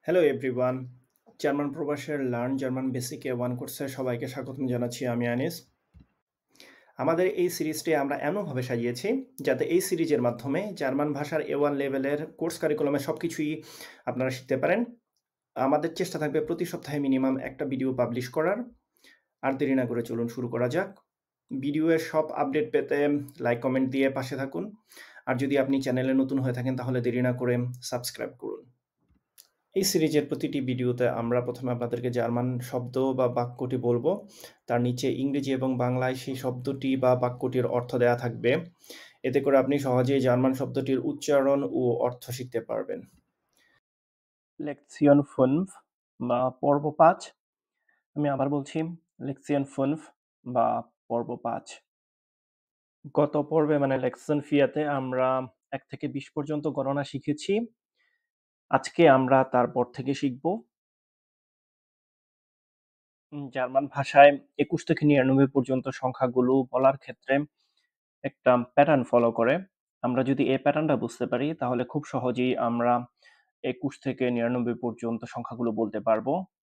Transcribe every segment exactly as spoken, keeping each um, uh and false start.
Hello everyone. German প্রবাসের learn German basic A one কোর্সে সবাইকে স্বাগতম জানাচ্ছি। আমি আনিস। আমাদের এই সিরিজটি আমরা এমনভাবে সাজিয়েছি যাতে এই সিরিজের মাধ্যমে জার্মান ভাষার এ ওয়ান লেভেলের কোর্স কারিকুলামে সবকিছুই আপনারা শিখতে পারেন। আমাদের চেষ্টা থাকবে প্রতি সপ্তাহে মিনিমাম একটা ভিডিও পাবলিশ করার। আর দেরি না করে চলুন শুরু করা যাক। ভিডিওর সব আপডেট পেতে লাইক কমেন্ট দিয়ে পাশে থাকুন। আর যদি আপনি চ্যানেলে নতুন হয়ে থাকেন তাহলে দেরি না করে সাবস্ক্রাইব করুন। এই সিরিজের প্রতিটি ভিডিওতে আমরা প্রথমে আপনাদেরকে জার্মান শব্দ বা বাক্যটি বলবো। তার নিচে ইংরেজি এবং বাংলায় সেই শব্দটি বা বাক্যটির অর্থ দেয়া থাকবে। এতে করে আপনি সহজেই জার্মান শব্দটির উচ্চারণ ও অর্থ শিখতে পারবেন। লেকশন পাঁচ বা পর্ব পাঁচ। আমি আবার বলছি লেকশন পাঁচ বা পর্ব পাঁচ। গত পর্বে মানে লেকশন ফিয়াতে আমরা এক থেকে বিশ পর্যন্ত গণনা শিখেছি। আজকে আমরা তারপর থেকে শিখব। জার্মান ভাষায় একুশ থেকে নিরানব্বই পর্যন্ত সংখ্যাগুলো বলার ক্ষেত্রে একটা প্যাটার্ন ফলো করে। আমরা যদি এই প্যাটার্নটা বুঝতে পারি তাহলে খুব সহজেই আমরা একুশ থেকে নিরানব্বই পর্যন্ত সংখ্যাগুলো বলতে পারবো।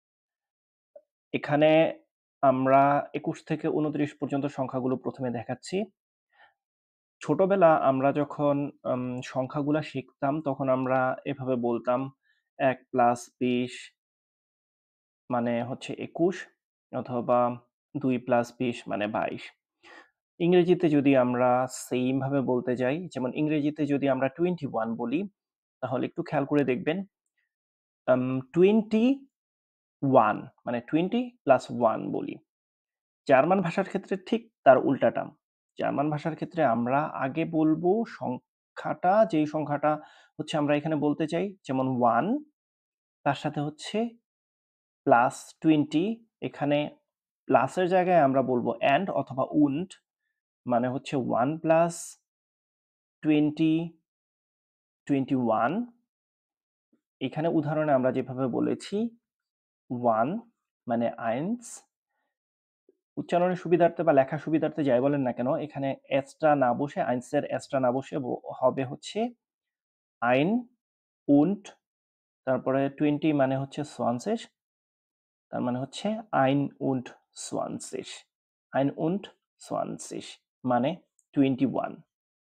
এখানে আমরা একুশ থেকে উনত্রিশ পর্যন্ত সংখ্যাগুলো প্রথমে দেখাচ্ছি। ছোটবেলা আমরা যখন উম সংখ্যাগুলা শিখতাম তখন আমরা এভাবে বলতাম এক প্লাস বিশ মানে হচ্ছে একুশ, অথবা দুই প্লাস বিশ মানে বাইশ। ইংরেজিতে যদি আমরা সেম ভাবে বলতে যাই, যেমন ইংরেজিতে যদি আমরা টোয়েন্টি ওয়ান বলি তাহলে একটু খেয়াল করে দেখবেন টোয়েন্টি ওয়ান মানে টোয়েন্টি প্লাস ওয়ান বলি। জার্মান ভাষার ক্ষেত্রে ঠিক তার উল্টাটা। জার্মান ভাষার ক্ষেত্রে আমরা আগে বলবো সংখ্যাটা, যেই সংখ্যাটা হচ্ছে আমরা এখানে বলতে চাই, যেমন ওয়ান, তার সাথে হচ্ছে প্লাস টোয়েন্টি। এখানে প্লাসের জায়গায় আমরা বলবো অ্যান্ড অথবা উন্ড, মানে হচ্ছে one plus twenty, twenty one. এখানে উদাহরণে আমরা যেভাবে বলেছি ওয়ান মানে আইনস। উচ্চারণের সুবিধার্থে বা লেখার সুবিধার্থে যাই বলেন না কেন, এখানে এসটা না বসে, আইনসের এসটা না বসে হবে হচ্ছে আইন উন্ড, তারপরে টোয়েন্টি মানে হচ্ছে সোয়ানসেশ, তার মানে হচ্ছে আইন উন্ড সোয়ানসেশ। আইন উন্ড সোয়ানসেশ মানে টোয়েন্টি ওয়ান।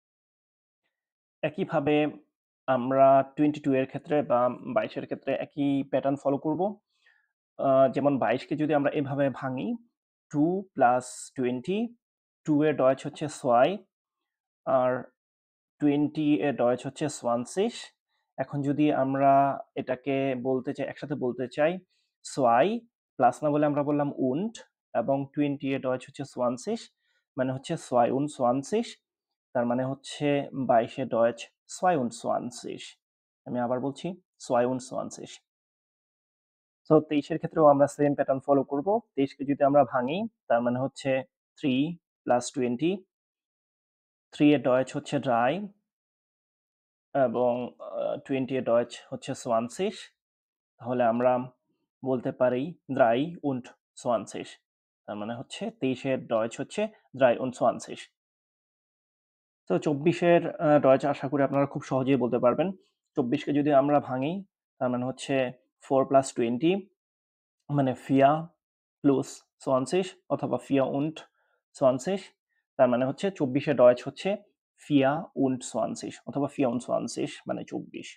একইভাবে আমরা টোয়েন্টি টু এর ক্ষেত্রে বা বাইশের ক্ষেত্রে একই প্যাটার্ন ফলো করব। যেমন বাইশকে যদি আমরা এভাবে ভাঙি, টু প্লাস টোয়েন্টি, টু এর ডয়েচ হচ্ছে সোয়াই, আর টোয়েন্টি এর ডয়েচ হচ্ছে সোয়ানসিশ। এখন যদি আমরা এটাকে বলতে চাই, একসাথে বলতে চাই, সোয়াই প্লাস না বলে আমরা বললাম উন্ড, এবং টোয়েন্টি এর ডয়েচ হচ্ছে সোয়ানসিশ, মানে হচ্ছে সোয়াই উন সোয়ানসিশ, তার মানে হচ্ছে বাইশে ডয়েচ সোয়াই উন সোয়ানসিশ। আমি আবার বলছি সোয়াই উন সোয়ানসিশ। সো তেইশের ক্ষেত্রেও আমরা সেম প্যাটার্ন ফলো করব। তেইশকে যদি আমরা ভাঙি তার মানে হচ্ছে থ্রি প্লাস টোয়েন্টি, থ্রি এর ডয়েচ হচ্ছে ড্রাই, এবং টোয়েন্টি এর ডয়েচ হচ্ছে সোয়ানসিশ। তাহলে আমরা বলতে পারি দ্রাই উন্ড সোয়ানসিশ, তার মানে হচ্ছে তেইশের ডয়েচ হচ্ছে দ্রাই উন্ড সোয়ানসিশ। তো চব্বিশের ডয়েচ আশা করি আপনারা খুব সহজেই বলতে পারবেন। চব্বিশকে যদি আমরা ভাঙি তার মানে হচ্ছে ফোর প্লাস টোয়েন্টি মানে ফিয়া প্লাস সোয়ানসিশ, অথবা ফিয়া উন্ড সোয়ানসিশ, তার মানে হচ্ছে চব্বিশের ডয়েচ হচ্ছে ফিয়া উন্ড সোয়ানসিশ অথবা ফিয়া উন্ড সোয়ানসিশ মানে চব্বিশ।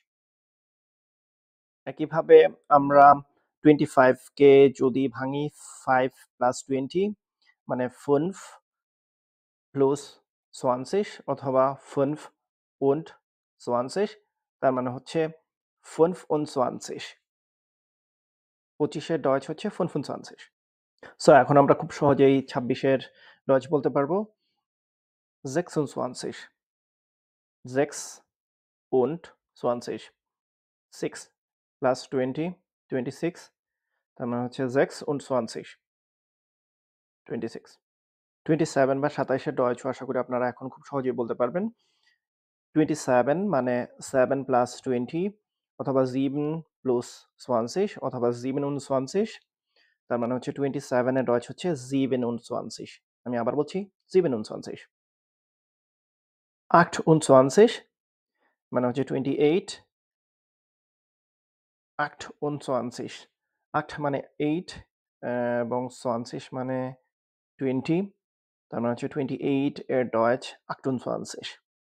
একইভাবে আমরা টোয়েন্টি ফাইভকে যদি ভাঙি, ফাইভ প্লাস টোয়েন্টি মানে ফিফ প্লাস সোয়ানসিশ অথবা ফিফ উন্ড সোয়ানসিশ, তার মানে হচ্ছে ফিফ উন সোয়ানসিশ। পঁচিশের ডয়েচ হচ্ছে ফিফ উন সোয়ানসিশ। সো এখন আমরা খুব সহজেই ছাব্বিশের ডয়েচ বলতে পারবো sechsundzwanzig, sechs und zwanzig, six plus twenty, twenty six, তার মানে হচ্ছে six und zwanzig, twenty six. Twenty seven বা সাতাইশের ডয়েচ আশা করি আপনারা এখন খুব সহজেই বলতে পারবেন। টোয়েন্টি সেভেন মানে সেভেন প্লাস টোয়েন্টি, অথবা sieben plus zwanzig, অথবা sieben und zwanzig, তার মানে হচ্ছে টোয়েন্টি সেভেনের ডয়েচ হচ্ছে sieben und zwanzig। আমি আবার বলছি sieben und zwanzig। achtundzwanzig মানে হচ্ছে টোয়েন্টি এইট, আট উনচল্লিশ। আট মানে আট এবং চল্লিশ মানে বিশ। তার মানে হচ্ছে আটাশ এর Deutsch achtundzwanzig।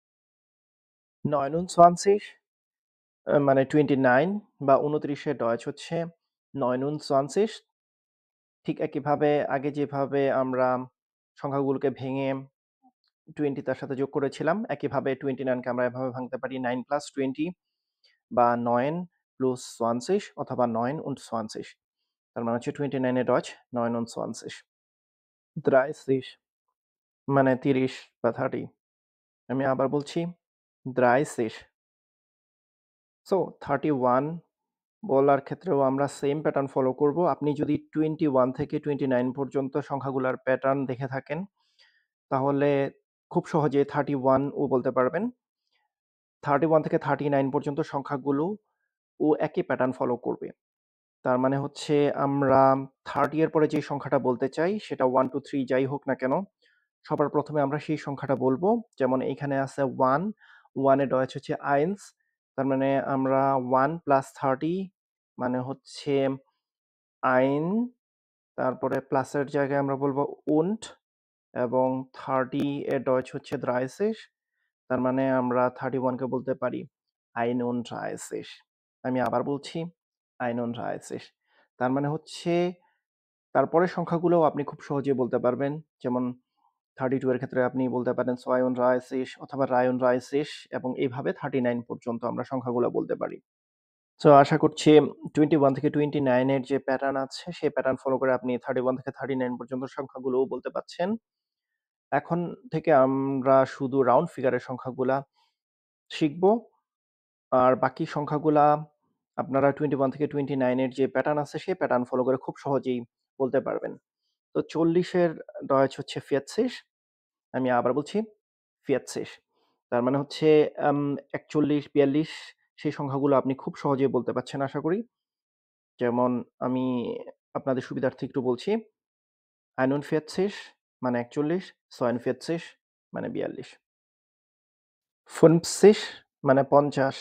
neunundzwanzig আ মানে উনআশি বা ঊনত্রিশ এর Deutsch হচ্ছে neunundzwanzig। ঠিক একইভাবে আগে যেভাবে আমরা সংখ্যাগুলোকে ভেঙে বিশ তার সাথে যোগ করেছিলাম, একইভাবে উনআশি কে আমরা এভাবে ভাঙতে পারি নয় প্লাস বিশ বা নয় plus zwanzig অথবা নয় und zwanzig। তার মানে হচ্ছে উনআশি এর Deutsch neunundzwanzig। ত্রিশ মানে ত্রিশ বা ত্রিশ। আমি আবার বলছি ত্রিশ। সো একত্রিশ বলার ক্ষেত্রেও আমরা সেম প্যাটার্ন ফলো করব। আপনি যদি একুশ থেকে উনআশি পর্যন্ত সংখ্যাগুলার প্যাটার্ন দেখে থাকেন, তাহলে খুব সহজে একত্রিশ ও বলতে পারবেন। একত্রিশ থেকে উনআশি পর্যন্ত সংখ্যাগুলো ও একই প্যাটার্ন ফলো করবে। তার মানে হচ্ছে আমরা ত্রিশ এর পরে যে সংখ্যাটা বলতে চাই সেটা এক দুই তিন যাই হোক না কেন, সবার প্রথমে আমরা সেই সংখ্যাটা বলবো। যেমন এইখানে আছে এক, এক এর Deutsch হচ্ছে eins, তার মানে আমরা এক প্লাস ত্রিশ মানে হচ্ছে ein, তারপরে প্লাসের জায়গায় আমরা বলবো und এবং ত্রিশ এর Deutsch হচ্ছে ত্রিশ, তার মানে আমরা একত্রিশ কে বলতে পারি einunddreißig। আমি আবার বলছি einunddreißig। তার মানে হচ্ছে তারপরের সংখ্যাগুলোও আপনি খুব সহজেই বলতে পারবেন। যেমন বত্রিশ এর ক্ষেত্রে আপনি বলতে পারেন zweiunddreißig অথবা dreiunddreißig এবং এইভাবে উনআশি পর্যন্ত আমরা সংখ্যাগুলো বলতে পারি। সো আশা করছি একুশ থেকে উনআশি এর যে প্যাটার্ন আছে সেই প্যাটার্ন ফলো করে আপনি একত্রিশ থেকে উনআশি পর্যন্ত সংখ্যাগুলোও বলতে পারছেন। এখন থেকে আমরা শুধু রাউন্ড ফিগারের সংখ্যাগুলা শিখব। আর বাকি সংখ্যাগুলা আপনারা একুশ থেকে উনআশি এর যে প্যাটার্ন আছে সেই প্যাটার্ন ফলো করে খুব সহজেই বলতে পারবেন। তো চল্লিশ এর Deutsch হচ্ছে vierzig। আমি আবার বলছি vierzig। তার মানে হচ্ছে আম একচল্লিশ, বিয়াল্লিশ সেই সংখ্যাগুলো আপনি খুব সহজেই বলতে পারছেন আশা করি। যেমন আমি আপনাদের সুবিধার্থে একটু বলছি। einundvierzig মানে একচল্লিশ, zweiundvierzig মানে বিয়াল্লিশ। fünfzig মানে পঞ্চাশ।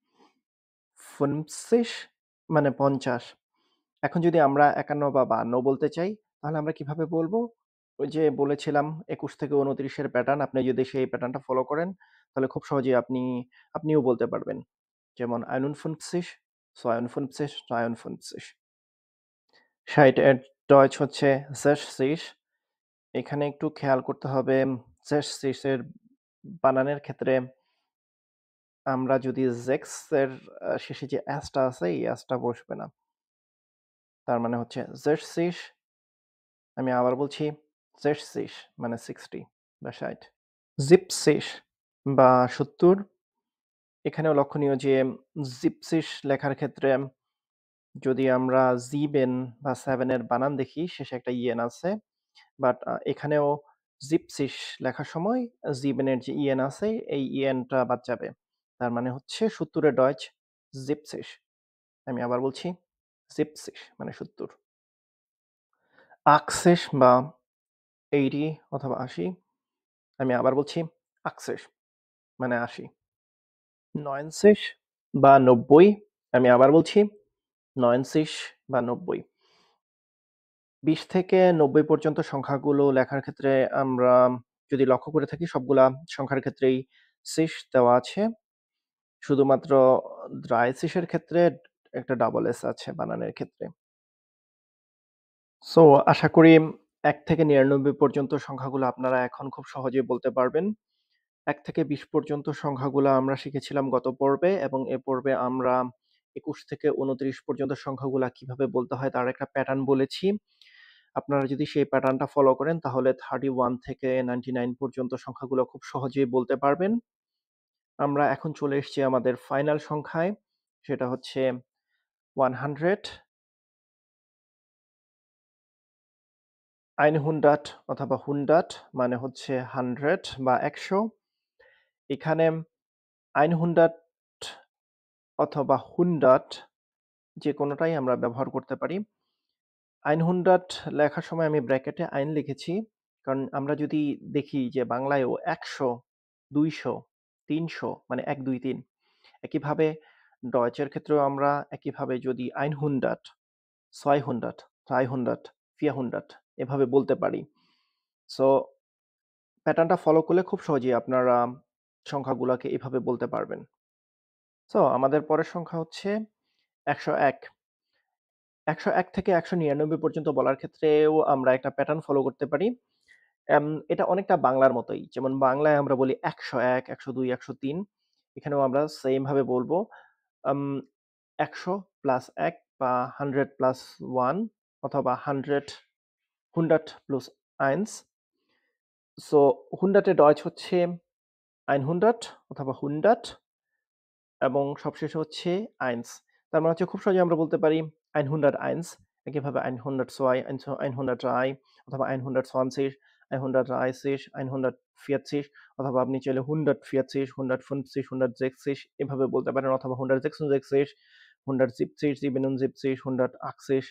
fünfzig মানে পঞ্চাশ। এখন যদি আমরা একান্ন বা বাহান্ন বলতে চাই, তাহলে আমরা কিভাবে বলবো? ওই যে বলেছিলাম একুশ থেকে ঊনত্রিশ এর প্যাটার্ন, আপনি যদি সেই প্যাটার্নটা ফলো করেন, তাহলে খুব সহজেই আপনি আপনিও বলতে পারবেন। যেমন einundfünfzig, zweiundfünfzig, dreiundfünfzig। ষাট এর Deutsch হচ্ছে sechzig। এখানে একটু খেয়াল করতে হবে sechzig এর বানানের ক্ষেত্রে আমরা যদি sechs এর আ শেষে যে s টা আছে, এই s টা বসবে না। তার মানে হচ্ছে sechzig। আমি আবার বলছি sechzig মানে ষাট বা ষাট। siebzig বা সত্তর। এখানেও লক্ষণীয় যে siebzig লেখার ক্ষেত্রে যদি আমরা sieben বা সাত এর বানান দেখি, শেষে একটা en আছে। বাট আ এখানেও siebzig লেখার সময় sieben এর যে en আছে, এই en টা বাদ যাবে। তার মানে হচ্ছে সত্তর এর Deutsch siebzig। আমি আবার বলছি siebzig মানে সত্তর। achtzig বা আশি অথবা আশি। আমি আবার বলছি achtzig মানে আশি। neunzig বা নব্বই। আমি আবার বলছি neunzig বা নব্বই। বিশ থেকে নব্বই পর্যন্ত সংখ্যাগুলো লেখার ক্ষেত্রে আমরা যদি লক্ষ্য করে থাকি, সবগুলা সংখ্যার ক্ষেত্রেই sich দেওয়া আছে। শুধুমাত্র dreißig এর ক্ষেত্রে একটা ডাবল এস আছে বানানের ক্ষেত্রে। সো আশা করি এক থেকে নিরানব্বই পর্যন্ত সংখ্যাগুলো আপনারা এখন খুব সহজেই বলতে পারবেন। এক থেকে বিশ পর্যন্ত সংখ্যাগুলো আমরা শিখেছিলাম গত পর্বে এবং এ পর্বে আমরা একুশ থেকে ঊনত্রিশ পর্যন্ত সংখ্যাগুলা কিভাবে বলতে হয় তার একটা প্যাটার্ন বলেছি। আপনারা যদি সেই প্যাটার্নটা ফলো করেন, তাহলে একত্রিশ থেকে নিরানব্বই পর্যন্ত সংখ্যাগুলো খুব সহজেই বলতে পারবেন। আমরা এখন চলে এসেছি আমাদের ফাইনাল সংখ্যায়। সেটা হচ্ছে একশো। einhundert অথবা hundert মানে হচ্ছে একশো বা একশো। এখানে einhundert অথবা hundert যে কোনোটাই আমরা ব্যবহার করতে পারি। einhundert লেখার সময় আমি ব্র্যাকেটে ein লিখেছি। কারণ আমরা যদি দেখি যে বাংলায়ও একশো, দুইশো, তিনশো মানে এক, দুই, তিন। একইভাবে ডয়েচের ক্ষেত্রেও আমরা একইভাবে যদি einhundert, zweihundert, dreihundert, vierhundert এভাবে বলতে পারি। সো প্যাটার্নটা ফলো করলে খুব সহজেই আপনারা সংখ্যাগুলাকে এভাবে বলতে পারবেন। সো আমাদের পরের সংখ্যা হচ্ছে একশো এক। একশো এক থেকে একশো নিরানব্বই পর্যন্ত বলার ক্ষেত্রেও আমরা একটা প্যাটার্ন ফলো করতে পারি। এম এটা অনেকটা বাংলার মতোই। যেমন বাংলায় আমরা বলি একশো এক, একশো দুই, একশো তিন। এখানেও আমরা সেম ভাবে বলবো। আম একশো প্লাস এক বা একশো প্লাস এক অথবা একশো, hundert plus eins। So hundert এর ডয়েচ হচ্ছে einhundert অথবা hundert এবং সবশেষে হচ্ছে eins। তার মানে হচ্ছে খুব সহজেই আমরা বলতে পারি einhunderteins, একইভাবে einhundertzwei, einhundertdrei অথবা einhundertzwanzig, einhundertdreißig, einhundertvierzig অথবা আপনি চাইলে hundertvierzig, hundertfünfzig, hundertsechzig এভাবে বলতে পারেন অথবা hundertsechsundsechzig, hundertsiebzig, siebenundsiebzig, hundertachtzig।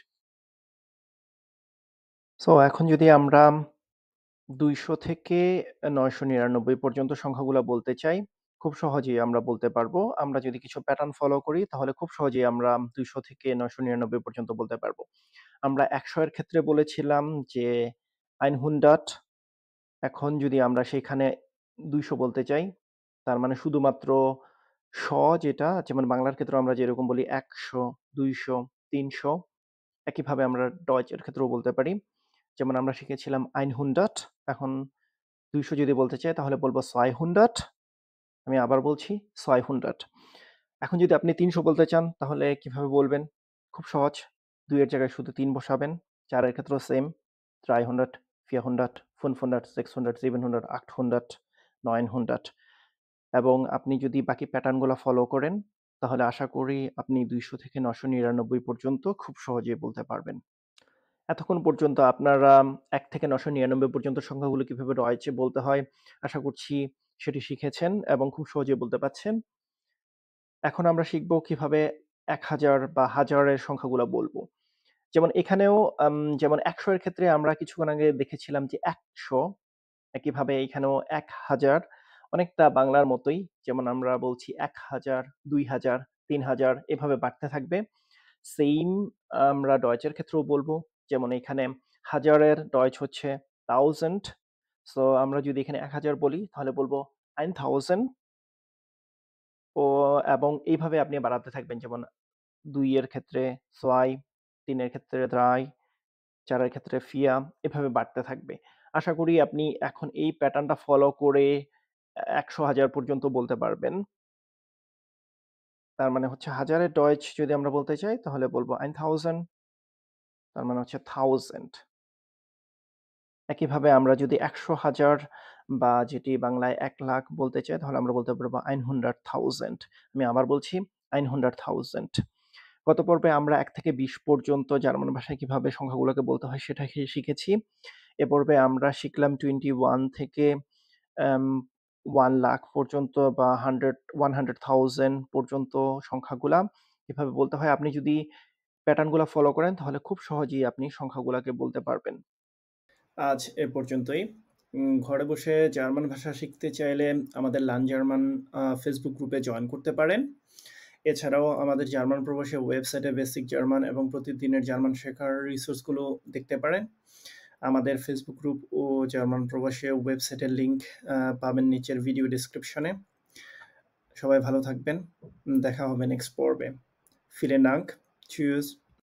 So এখন যদি আমরা দুইশো থেকে নয়শো নিরানব্বই পর্যন্ত সংখ্যাগুলা বলতে চাই, খুব সহজেই আমরা বলতে পারবো। আমরা যদি কিছু প্যাটার্ন ফলো করি তাহলে খুব সহজেই আমরা দুইশো থেকে নয়শো নিরানব্বই পর্যন্ত বলতে পারবো। আমরা একশো এর ক্ষেত্রে বলেছিলাম যে einhundert। এখন যদি আমরা সেখানে দুইশো বলতে চাই, তার মানে শুধুমাত্র শ যেটা যেমন বাংলার ক্ষেত্রে আমরা যেরকম বলি একশো, দুইশো, তিনশো একইভাবে আমরা ডয়েচের ক্ষেত্রেও বলতে পারি। যেমন আমরা শিখেছিলাম einhundert। এখন দুইশো যদি বলতে চাই তাহলে বলবো zweihundert। আমি আবার বলছি zweihundert। এখন যদি আপনি তিনশো বলতে চান তাহলে কিভাবে বলবেন? খুব সহজ। দুই এর জায়গায় শুধু তিন বসাবেন। চার এর ক্ষেত্রেও same. dreihundert, vierhundert, fünfhundert, sechshundert, siebenhundert, achthundert, neunhundert এবং আপনি যদি বাকি প্যাটার্নগুলো ফলো করেন তাহলে আশা করি আপনি দুইশো থেকে নয়শো নিরানব্বই পর্যন্ত খুব সহজেই বলতে পারবেন। এতক্ষণ পর্যন্ত আপনারা এক থেকে নয়শো নিরানব্বই পর্যন্ত সংখ্যাগুলো কিভাবে ডয়েচে বলতে হয় আশা করছি সেটি শিখেছেন এবং খুব সহজেই বলতে পারছেন। এখন আমরা শিখব কিভাবে এক হাজার বা হাজারের সংখ্যাগুলো বলবো। যেমন এখানেও আম যেমন একশো এর ক্ষেত্রে আমরা কিছুক্ষণ আগে দেখেছিলাম যে একশো, একইভাবে এখানেও এক হাজার অনেকটা বাংলার মতোই। যেমন আমরা বলছি এক হাজার, দুই হাজার, তিন হাজার এভাবে বাড়তে থাকবে। সেইম আমরা ডয়েচের ক্ষেত্রেও বলবো। যেমন এখানে হাজারের ডয়েচ হচ্ছে tausend। সো আমরা যদি এখানে এক হাজার বলি তাহলে বলবো eintausend ও এবং এইভাবে আপনি বাড়াতে থাকবেন। যেমন দুই এর ক্ষেত্রে zwei, তিন এর ক্ষেত্রে drei, চার এর ক্ষেত্রে vier এভাবে বাড়তে থাকবে। আশা করি আপনি এখন এই প্যাটার্নটা ফলো করে এ একশো, হাজার পর্যন্ত বলতে পারবেন। তার মানে হচ্ছে হাজারের ডয়েচ যদি আমরা বলতে চাই তাহলে বলবো eintausend, তার মানে হচ্ছে thousand। একইভাবে আমরা যদি একশো হাজার বা যেটি বাংলায় এক লাখ বলতে চাই তাহলে আমরা বলতে পারবো einhunderttausend। আমি আবার বলছি einhunderttausend। গত পর্বে আমরা এক থেকে বিশ পর্যন্ত জার্মান ভাষায় কিভাবে সংখ্যাগুলোকে বলতে হয় সেটা খি শিখেছি। এ পর্বে আমরা শিখলাম একশো এক থেকে এম এক লাখ পর্যন্ত বা hundred one hundred thousand পর্যন্ত সংখ্যাগুলা কিভাবে বলতে হয়। আপনি যদি প্যাটার্নগুলা ফলো করেন তাহলে খুব সহজেই আপনি সংখ্যাগুলাকে বলতে পারবেন। আজ এ পর্যন্তই। উম ঘরে বসে জার্মান ভাষা শিখতে চাইলে আমাদের লার্ন জার্মান আ ফেসবুক গ্রুপে জয়েন করতে পারেন। এছাড়াও আমাদের জার্মান প্রবাসী ওয়েবসাইটে বেসিক জার্মান এবং প্রতিদিনের জার্মান শেখার রিসোর্সগুলো দেখতে পারেন। আমাদের ফেসবুক গ্রুপ ও জার্মান প্রবাসী ওয়েবসাইটের লিংক আ পাবেন নিচের ভিডিও ডেসক্রিপশনে। সবাই ভালো থাকবেন। দেখা হবে নেক্সট পর্বে। Vielen Dank. Tschüss.